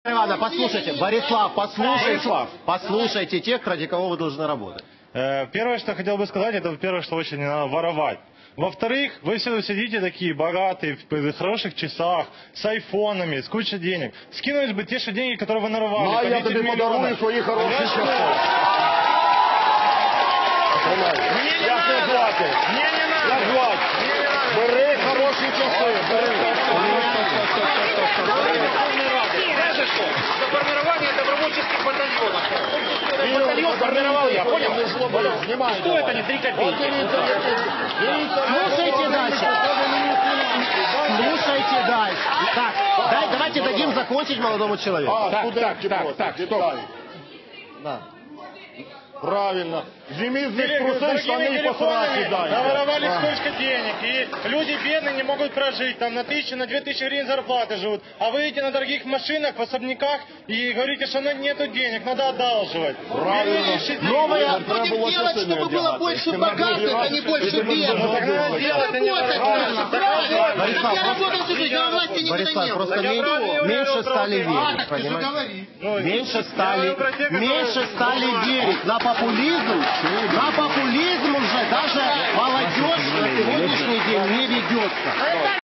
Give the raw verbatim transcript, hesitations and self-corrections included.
Ивановна, послушайте, Борислав, послушайте, послушайте тех, ради кого вы должны работать. Первое, что хотел бы сказать, это, во-первых, что очень не надо воровать. Во-вторых, вы все сидите такие богатые, в хороших часах, с айфонами, с кучей денег. Скинулись бы те же деньги, которые вы наровали. Ну, а я тебе подарую свои хорошие часы. Мне не Я надо. все платю. Мне не Я надо. платю. Мне не надо. Бери хороші часи, бери. Знаешь что? Это формирование добровольческих батальонов. Батальон формировал я, понял? Снимай. Что это не три копейки? Слушайте дальше. Слушайте дальше. Так, дай, давайте дадим закончить молодому человеку. А, Так, студентки так, просять, так, Віталій. Да. Правильно. Зими з них труси, штани і посрати дай. Наворовали сколько денег, и люди бедные не могут прожить, там на тысячу, на две тысячи гривен зарплаты живут, а вы едете на дорогих машинах, в особняках и говорите, что нету денег, надо одалживать. Правильно. Новая... Будем делать, чтобы было больше богатых, а не больше бедных. Ну так надо делать, а не Работать воровать. надо, правильно. Борислав, Я работал всю жизнь, а власти никогда Борислав, не просто было. мен- меньше стали А, верить, так ты же понимаете? говори. Ну, Меньше я стали, говорю про тех, которые- меньше стали верить на популизм, на популизм уже даже молодежь на сегодняшний день не ведется.